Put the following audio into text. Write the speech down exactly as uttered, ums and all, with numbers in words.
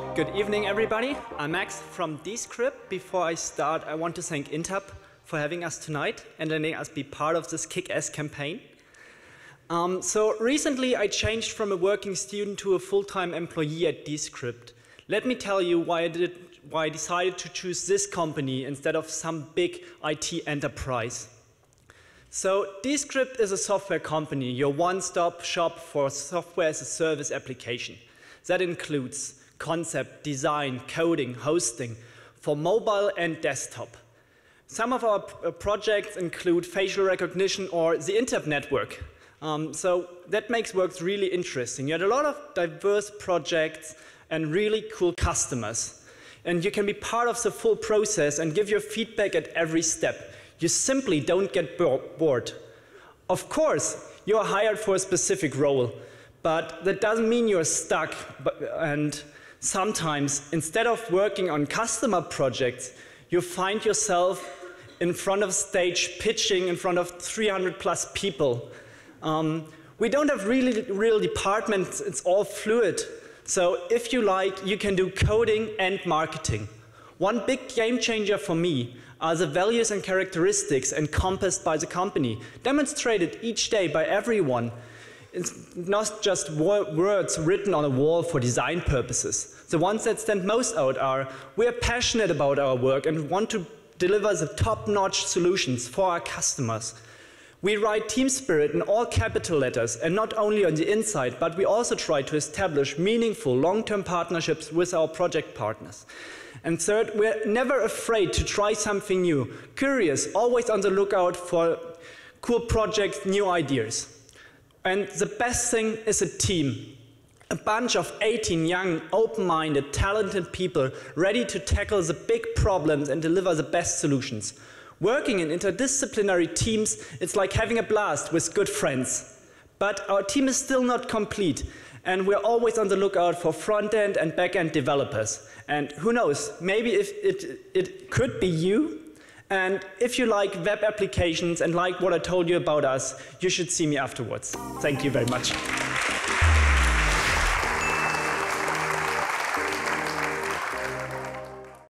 Good evening, everybody. I'm Max from Descript. Before I start, I want to thank Intab for having us tonight and letting us be part of this kick-ass campaign. Um, so recently, I changed from a working student to a full-time employee at Descript. Let me tell you why I, did, why I decided to choose this company instead of some big I T enterprise. So Descript is a software company, your one-stop shop for software as a service application. That includes concept, design, coding, hosting for mobile and desktop. Some of our projects include facial recognition or the Intab network. Um, so that makes work really interesting. You had a lot of diverse projects and really cool customers. And you can be part of the full process and give your feedback at every step. You simply don't get bored. Of course, you're hired for a specific role, but that doesn't mean you're stuck. And sometimes, instead of working on customer projects, you find yourself in front of stage pitching in front of three hundred plus people. Um, we don't have really real departments, it's all fluid. So if you like, you can do coding and marketing. One big game changer for me are the values and characteristics encompassed by the company, demonstrated each day by everyone. It's not just words written on a wall for design purposes. The ones that stand most out are, we are passionate about our work and want to deliver the top-notch solutions for our customers. We write team spirit in all capital letters, and not only on the inside, but we also try to establish meaningful long-term partnerships with our project partners. And third, we're never afraid to try something new, curious, always on the lookout for cool projects, new ideas. And the best thing is a team. A bunch of eighteen young, open-minded, talented people ready to tackle the big problems and deliver the best solutions. Working in interdisciplinary teams, it's like having a blast with good friends. But our team is still not complete, and we're always on the lookout for front-end and back-end developers. And who knows, maybe if it, it could be you. And if you like web applications and like what I told you about us, you should see me afterwards. Thank you very much.